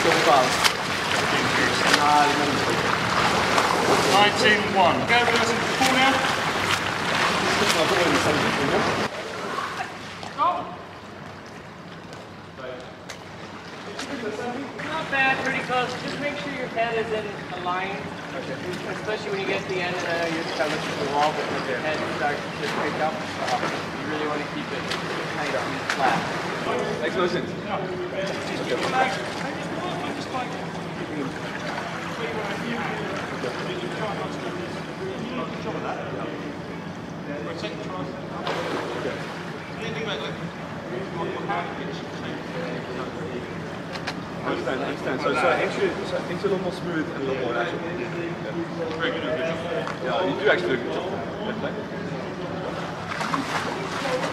so fast. 19-1. Go with us into the pool now. Go. Not bad, pretty close. Just make sure your head is in a line. Okay. Especially when you get to the end and I know you're just kind of looking at the wall, but when your head starts to pick up, you really want to keep it tight on flat. Explosion. I understand. So actually, it's a little more smooth and a little more natural. Very good. Yeah, you do actually do a good job.